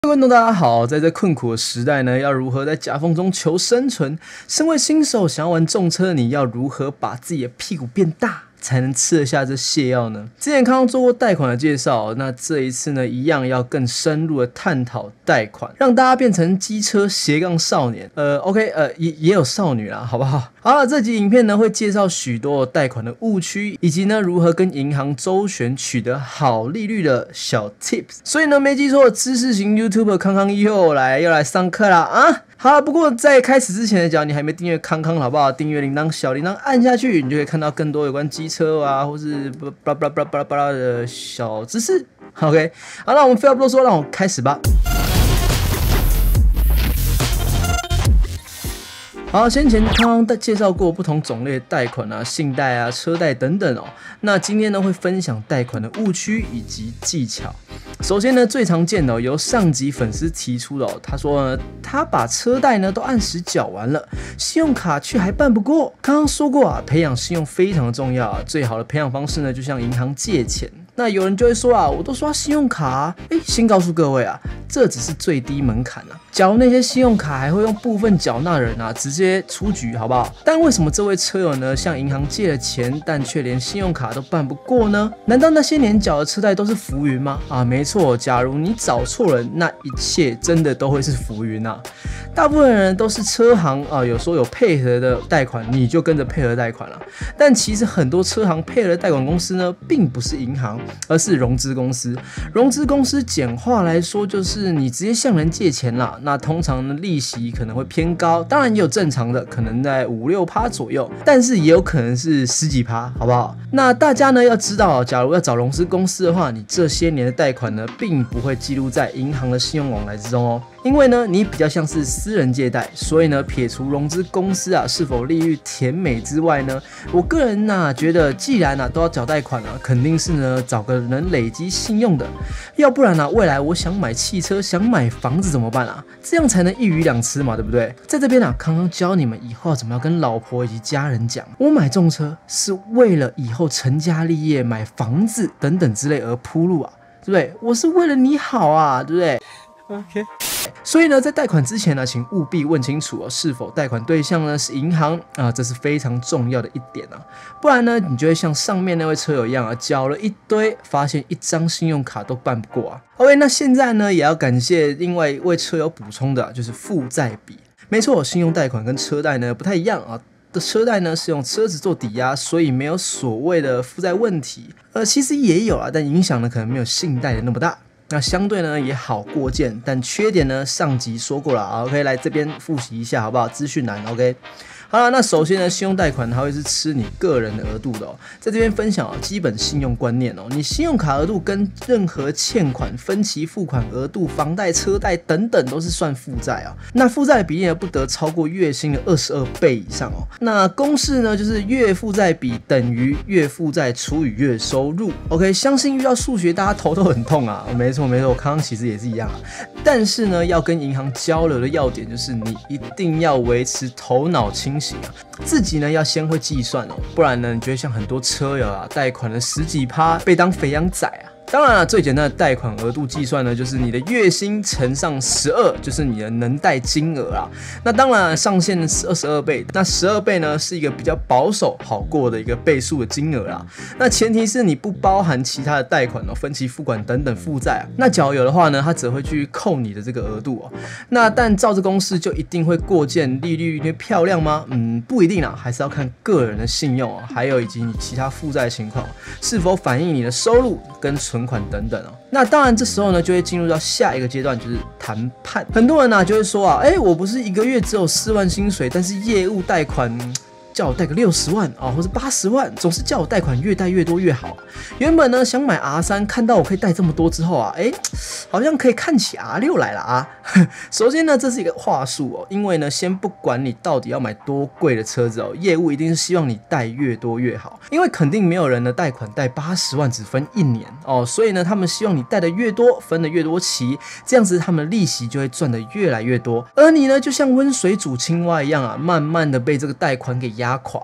各位观众，大家好！在这困苦的时代呢，要如何在夹缝中求生存？身为新手，想要玩重车的你，要如何把自己的屁股变大，才能吃得下这泻药呢？之前刚刚做过贷款的介绍，那这一次呢，一样要更深入的探讨贷款，让大家变成机车斜杠少年。也有少女啦，好不好？好了，这集影片呢会介绍许多贷款的误区，以及呢如何跟银行周旋取得好利率的小 tips。所以呢，没记错，知识型 YouTuber 康康又来上课啦啊！好了，不过在开始之前，只要你还没订阅康康，好不好？订阅铃铛小铃铛按下去，你就可以看到更多有关机车啊，或是巴拉的小知识。OK， 好，那我们废话不多说，让我开始吧。好，先前刚刚介绍过不同种类的贷款啊、信贷啊、车贷等等哦。那今天呢会分享贷款的误区以及技巧。首先呢，最常见的由上级粉丝提出的他说呢，他把车贷呢都按时缴完了，信用卡却还办不过。刚刚说过啊，培养信用非常的重要啊，最好的培养方式呢，就向银行借钱。那有人就会说啊，我都刷信用卡啊。先告诉各位啊，这只是最低门槛啊。假如那些信用卡还会用部分缴纳人啊，直接出局，好不好？但为什么这位车友呢，向银行借了钱，但却连信用卡都办不过呢？难道那些年缴的车贷都是浮云吗？啊，没错，假如你找错人，那一切真的都会是浮云啊。大部分人都是车行啊，有说有配合的贷款，你就跟着配合贷款了。但其实很多车行配合的贷款公司呢，并不是银行，而是融资公司。融资公司简化来说，就是你直接向人借钱啦。那通常呢，利息可能会偏高，当然也有正常的，可能在5-6%左右，但是也有可能是10几%，好不好？那大家呢要知道，假如要找融资公司的话，你这些年的贷款呢，并不会记录在银行的信用往来之中哦。因为呢，你比较像是私人借贷，所以呢，撇除融资公司啊是否利率甜美之外呢，我个人觉得既然都要缴贷款肯定是呢找个能累积信用的，要不然未来我想买汽车、想买房子怎么办啊？这样才能一鱼两吃嘛，对不对？在这边康康教你们以后怎么样跟老婆以及家人讲，我买重车是为了以后成家立业、买房子等等之类而铺路啊，对不对？我是为了你好啊，对不对？OK， 所以呢，在贷款之前呢，请务必问清楚是否贷款对象呢是银行啊，这是非常重要的一点啊，不然呢，你就会像上面那位车友一样缴了一堆，发现一张信用卡都办不过啊。OK， 那现在呢，也要感谢另外一位车友补充的，就是负债比。没错，信用贷款跟车贷呢不太一样啊。的车贷呢是用车子做抵押，所以没有所谓的负债问题。其实也有但影响呢可能没有信贷的那么大。那相对呢也好过件，但缺点呢上集说过了啊。OK， 来这边复习一下好不好？资讯栏 OK。好了，那首先呢，信用贷款它会是吃你个人的额度的在这边分享基本信用观念你信用卡额度跟任何欠款、分期付款额度、房贷、车贷等等都是算负债那负债比例呢不得超过月薪的22倍以上那公式呢就是月负债比等于月负债除以月收入。OK， 相信遇到数学大家头都很痛啊。没错，我刚刚其实也是一样但是呢，要跟银行交流的要点就是你一定要维持头脑清醒自己呢要先会计算不然呢，你就会像很多车友贷款了10几%被当肥羊仔当然最简单的贷款额度计算呢，就是你的月薪乘上12，就是你的能贷金额那当然上限是22倍，那12倍呢是一个比较保守好过的一个倍数的金额那前提是你不包含其他的贷款分期付款等等负债那假如有的话呢，它只会去扣你的这个额度那但照这公式就一定会过件，利率因为漂亮吗？不一定还是要看个人的信用还有以及你其他负债情况是否反映你的收入跟存款等等那当然这时候呢就会进入到下一个阶段，就是谈判。很多人就会说我不是一个月只有4万薪水，但是业务贷款叫我贷个60万或是80万，总是叫我贷款越贷越多越好。原本呢想买 R3， 看到我可以贷这么多之后好像可以看起 R6 来了首先呢，这是一个话术因为呢，先不管你到底要买多贵的车子业务一定是希望你贷越多越好，因为肯定没有人呢贷款贷80万只分1年所以呢，他们希望你贷的越多，分的越多期，这样子他们的利息就会赚的越来越多，而你呢，就像温水煮青蛙一样慢慢的被这个贷款给压垮。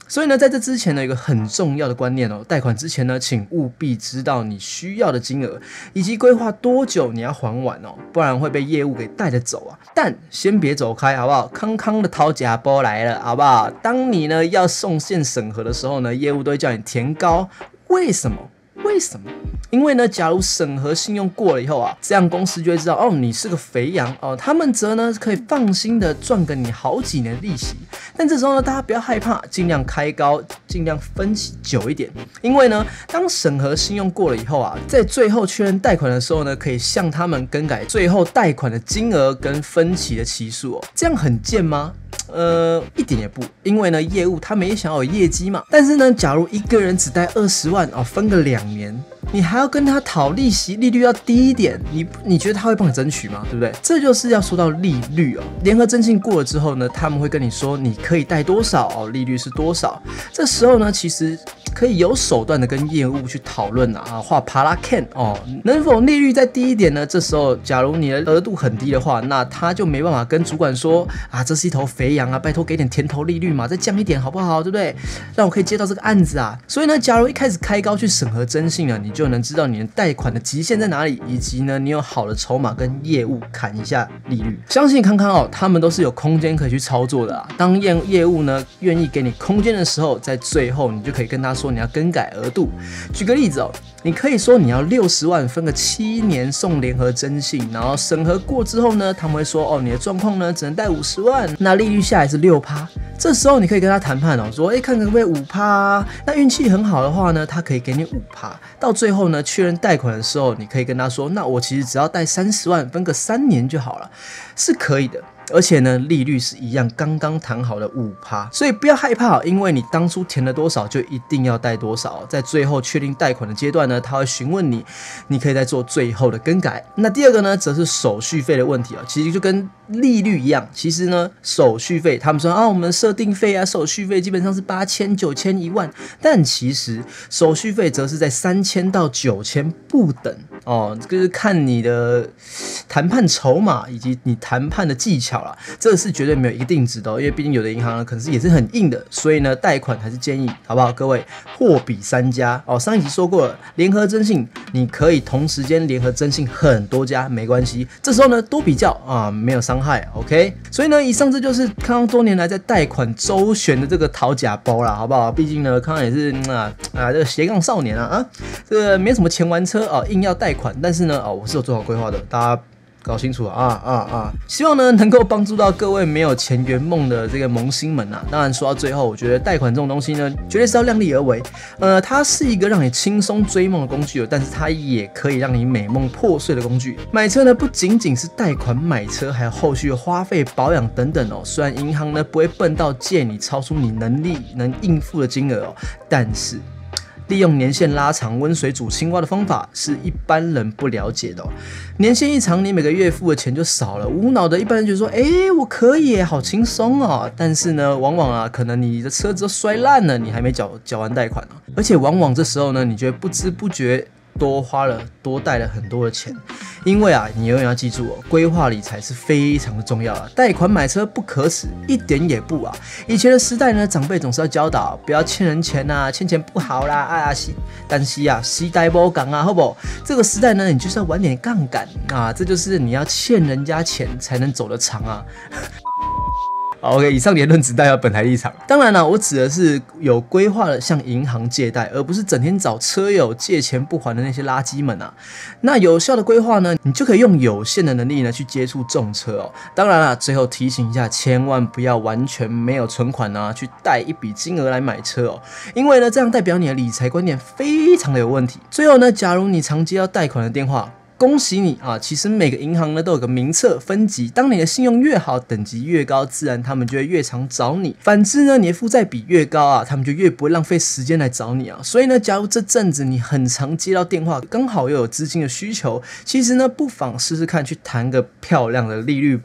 所以呢，在这之前呢，有一个很重要的观念哦，贷款之前呢，请务必知道你需要的金额，以及规划多久你要还完哦，不然会被业务给带着走啊。但先别走开，好不好？康康的掏假包来了，好不好？当你呢要送件审核的时候呢，业务都会叫你填高，为什么？为什么？因为呢，假如审核信用过了以后啊，这样公司就会知道哦，你是个肥羊哦，他们则呢可以放心的赚个你好几年的利息。但这时候呢，大家不要害怕，尽量开高，尽量分期久一点。因为呢，当审核信用过了以后啊，在最后确认贷款的时候呢，可以向他们更改最后贷款的金额跟分期的期数哦。这样很贱吗？一点也不，因为呢，业务他们也想要有业绩嘛。但是呢，假如一个人只贷20万哦，分个2年，你还要跟他讨利息，利率要低一点，你觉得他会帮你争取吗？对不对？这就是要说到利率哦。联合征信过了之后呢，他们会跟你说你可以贷多少哦，利率是多少。这时候呢，其实可以有手段的跟业务去讨论啊，画帕拉 can 哦，能否利率再低一点呢？这时候，假如你的额度很低的话，那他就没办法跟主管说啊，这是一头肥羊啊，拜托给点甜头利率嘛，再降一点好不好？对不对？让我可以接到这个案子啊。所以呢，假如一开始开高去审核征信呢，你就能知道你的贷款的极限在哪里，以及呢，你有好的筹码跟业务砍一下利率。相信康康哦，他们都是有空间可以去操作的啊。当业务呢愿意给你空间的时候，在最后你就可以跟他说你要更改额度。举个例子哦，你可以说你要60万分个7年送联合征信，然后审核过之后呢，他们会说哦，你的状况呢只能贷50万，那利率下来是6%。这时候你可以跟他谈判哦，说看可不可以5%啊？那运气很好的话呢，他可以给你5%。到最后呢，确认贷款的时候，你可以跟他说，那我其实只要贷30万，分个3年就好了，是可以的。而且呢，利率是一样，刚刚谈好的5%，所以不要害怕，因为你当初填了多少，就一定要贷多少。在最后确定贷款的阶段呢，他会询问你，你可以再做最后的更改。那第二个呢，则是手续费的问题啊，其实就跟利率一样，其实呢，手续费他们说啊，我们设定费啊，手续费基本上是8000、9000、1万，但其实手续费则是在3000到9000不等哦，就是看你的谈判筹码以及你谈判的技巧。这是绝对没有一定值的哦，因为毕竟有的银行呢，可能是也是很硬的，所以呢，贷款还是建议，好不好？各位，货比三家哦。上一集说过了，联合征信你可以同时间联合征信很多家，没关系。这时候呢，多比较啊，没有伤害 ，OK。所以呢，以上这就是康康多年来在贷款周旋的这个讨假包啦，好不好？毕竟呢，康康也是这个斜杠少年啊，这个没什么钱玩车啊，硬要贷款，但是呢，我是有做好规划的，大家搞清楚啊！希望呢能够帮助到各位没有钱圆梦的这个萌新们啊。当然说到最后，我觉得贷款这种东西呢，绝对是要量力而为。它是一个让你轻松追梦的工具，但是它也可以让你美梦破碎的工具。买车呢不仅仅是贷款买车，还有后续的花费、保养等等哦。虽然银行呢不会笨到借你超出你能力能应付的金额哦，但是利用年限拉长、温水煮青蛙的方法是一般人不了解的哦。年限一长，你每个月付的钱就少了。无脑的一般人觉得说，我可以耶，好轻松哦。但是呢，往往可能你的车子都摔烂了，你还没缴完贷款哦。而且往往这时候呢，你觉得不知不觉多贷了很多的钱。因为你永远要记住哦，规划理财是非常的重要的。贷款买车不可耻，一点也不啊。以前的时代呢，长辈总是要教导，不要欠人钱啊，欠钱不好啦，但是时代不同啊，好不好？这个时代呢，你就是要玩点杠杆啊，这就是你要欠人家钱才能走得长啊。OK， 以上言论只代表本台立场。当然了，我指的是有规划的向银行借贷，而不是整天找车友借钱不还的那些垃圾们啊。那有效的规划呢，你就可以用有限的能力呢去接触重车哦。当然了，最后提醒一下，千万不要完全没有存款啊，去贷一笔金额来买车哦，因为呢，这样代表你的理财观念非常的有问题。最后呢，假如你常接到贷款的电话，恭喜你啊！其实每个银行呢都有个名册分级，当你的信用越好，等级越高，自然他们就会越常找你。反之呢，你的负债比越高他们就越不会浪费时间来找你啊。所以呢，假如这阵子你很常接到电话，刚好又有资金的需求，其实呢，不妨试试看去谈个漂亮的利率吧。好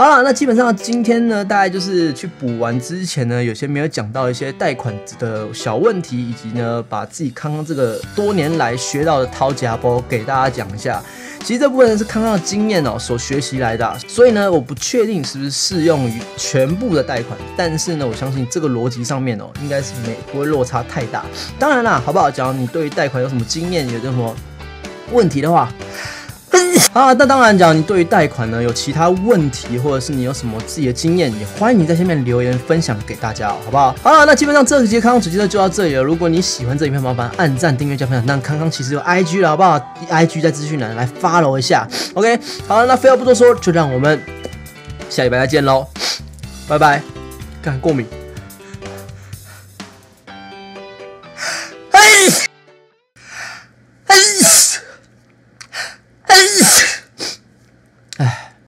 好了，那基本上今天呢，大概就是去补完之前呢，有些没有讲到一些贷款的小问题，以及呢，把自己康康这个多年来学到的掏家包给大家讲一下。其实这部分是康康的经验所学习来的，所以呢，我不确定是不是适用于全部的贷款，但是呢，我相信这个逻辑上面应该是不会落差太大。当然啦，好不好？假如你对于贷款有什么经验，有什么问题的话。好，那当然讲，你对于贷款呢有其他问题，或者是你有什么自己的经验，也欢迎你在下面留言分享给大家，好不好？好了，那基本上这节康康主机就到这里了。如果你喜欢这影片，麻烦按赞、订阅、加分享。那康康其实有 IG 了，好不好 ？IG 在资讯栏来 follow 一下。OK， 好了，那废话不多说，就让我们下礼拜再见喽，拜拜。干过敏。